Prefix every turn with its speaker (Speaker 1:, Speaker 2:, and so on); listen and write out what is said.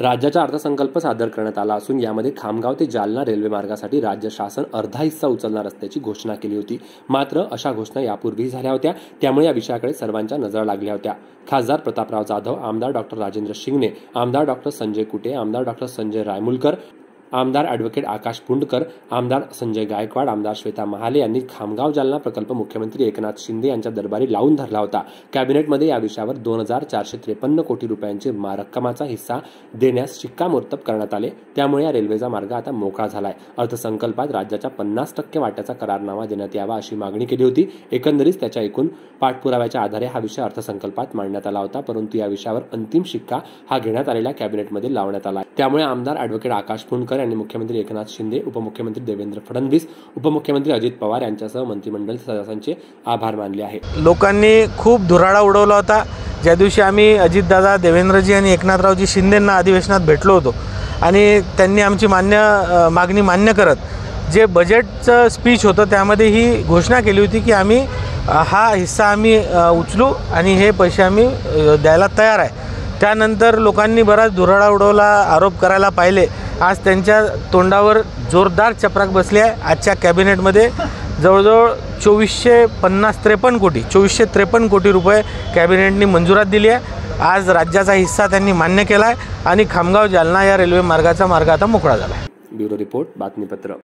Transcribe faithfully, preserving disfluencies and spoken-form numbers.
Speaker 1: राज्याचा अर्थसंकल्प सादर करण्यात आला असून यामध्ये खामगाव ते जालना रेल्वे मार्गासाठी राज्य शासन अर्धा हिस्सा उचलणार असल्याची घोषणा केली होती। मात्र अशा घोषणा यापूर्वी झाल्या होत्या, त्यामुळे या विषयाकडे सर्वांच्या नजरा लागल्या होत्या। खासदार प्रतापराव जाधव, आमदार डॉक्टर राजेंद्र शिंगणे, आमदार डॉक्टर संजय कुटे, आमदार डॉक्टर संजय रायमुलकर, आमदार ॲडव्होकेट आकाश पुंडकर, आमदार संजय गायकवाड, आमदार श्वेता महाले यांनी खामगाव जालना प्रकल्प मुख्यमंत्री एकनाथ शिंदे यांच्या दरबारी लावून धरला होता। कॅबिनेटमध्ये या विषयावर दोन हजार चारशे त्रेपन्न कोटी रुपयांचे रक्कमाचा हिस्सा देण्यास शिक्कामोर्तब करण्यात आले, त्यामुळे या रेल्वेचा मार्ग आता मोकळा झालाय। अर्थसंकल्पात राज्याच्या पन्नास टक्के वाट्याचा करारनामा देण्यात यावा अशी मागणी केली होती। एकंदरीत त्याच्या एकूण पाठपुराव्याच्या आधारे हा विषय अर्थसंकल्पात मांडण्यात आला होता, परंतु या विषयावर अंतिम शिक्का हा घेण्यात आलेल्या कॅबिनेटमध्ये लावण्यात आला। त्यामुळे आमदार ॲडव्होकेट आकाश पुंडकर यांनी मुख्यमंत्री एकनाथ शिंदे, उपमुख्यमंत्री देवेंद्र फडणवीस, उपमुख्यमंत्री अजित पवार यांच्यासह मंत्रिमंडळ सदस्यांचे आभार मानले आहेत।
Speaker 2: लोकांनी खूप धुराळा उडवला होता ज्या दिवशी आम्ही अजितदादा, देवेंद्रजी आणि एकनाथरावजी शिंदेंना अधिवेशनात भेटलो होतो आणि त्यांनी आमची मान्य मागणी मान्य करत जे बजेटचं स्पीच होतं त्यामध्ये ही घोषणा केली होती की आम्ही हा हिस्सा आम्ही उचलू आणि हे पैसे आम्ही द्यायला तयार आहे। त्यानंतर लोकांनी बराच धुराळा उडवला, आरोप करायला पाहिले। आज त्यांच्या तोंडावर जोरदार चपराक बसली आहे। आजच्या कॅबिनेटमध्ये जवळजवळ चोवीसशे पन्नास त्रेपन्न कोटी चोवीसशे त्रेपन्न कोटी रुपये कॅबिनेटने मंजुरात दिली आहे। आज राज्याचा हिस्सा त्यांनी मान्य केला आहे आणि खामगाव जालना या रेल्वे मार्गाचा मार्ग आता मोकळा झाला आहे।
Speaker 1: ब्युरो रिपोर्ट, बातमीपत्र।